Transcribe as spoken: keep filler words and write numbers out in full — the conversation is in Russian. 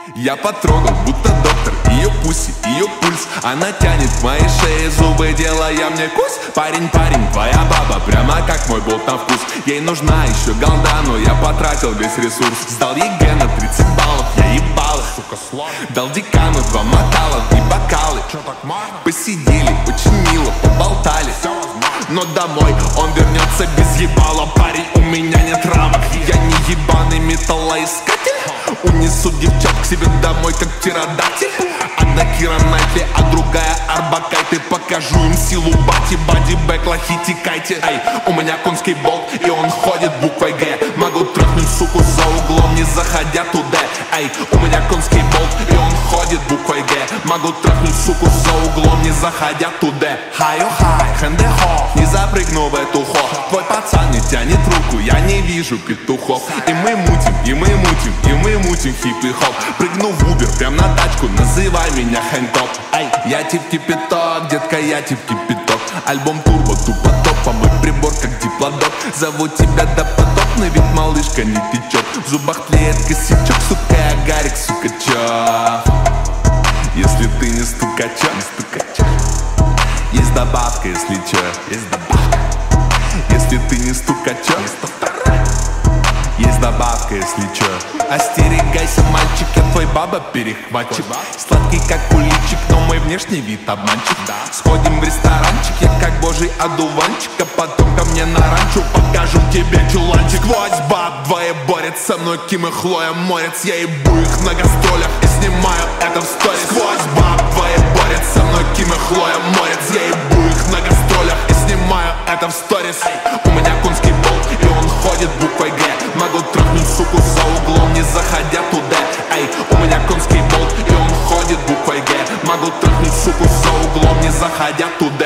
Я потрогал, будто доктор, ее пуси, ее пульс. Она тянет к моей шее зубы, делая мне кусь. Парень, парень, твоя баба, прямо как мой болт на вкус. Ей нужна еще голда, но я потратил весь ресурс. Сдал ЕГЭ на тридцать баллов, я ебал их, сука, слава. Дал декану два макала и бокалы. Посидели, очень мило, поболтали. Но домой он вернется без ебала. Парень, у меня нет рамок, я не ебаный металлоискатель. Унесу девчат к себе домой, как птеродактиль. Одна Кира Найтли, а другая Арбакайте. Покажу им силу бати, бади, бэк, лохи, текайте. Эй, у меня конский болт, и он ходит буквой Г. Могу трахнуть суку за углом, не заходя туда. Эй, у меня конский болт, и он ходит буквой Г. Могу трахнуть суку за углом, не заходя туда. Хай-о-хай, хэнде-хо, не запрыгну в эту хо. Твой пацан не тянет руку, я не вижу петухов. И мы мутим, и мы мутим, и мы мутим хип-и-хоп. Прыгну в Убер, прям на тачку, называй меня Хэнтоп. Эй, я тип кипяток, детка, я тип кипяток. Альбом турбо, тупо топ, а мой прибор как диплодок. Зову тебя допотопно, ведь малышка не течет. В зубах тлеет косячок, сука, я Гарик, сука, чё? Если ты не стукачок, не стукачок. Есть добавка, если чё, есть добавка. Если ты не стукачок, не стукачок. Есть добавка, если чё. Остерегайся, мальчик, я твой баба перехватчик. Сладкий как куличик, но мой внешний вид обманчик. Сходим в ресторанчик, я как божий одуванчик. А потом ко мне на ранчо, покажу тебе чуланчик. Сквозь баб двое борются со мной, Ким и Хлоя морец. Я ебу их на гастролях и снимаю это в сторис. Сквозь баб двое борются со мной, Ким и Хлоя морец. Я ебу их на гастролях и снимаю это в сторис. У меня конский болт, и он ходит буквой Г. Могу трахнуть суку за углом, не заходя туда. Эй, у меня конский болт, и он ходит буквой Г. Могу трахнуть суку за углом, не заходя туда.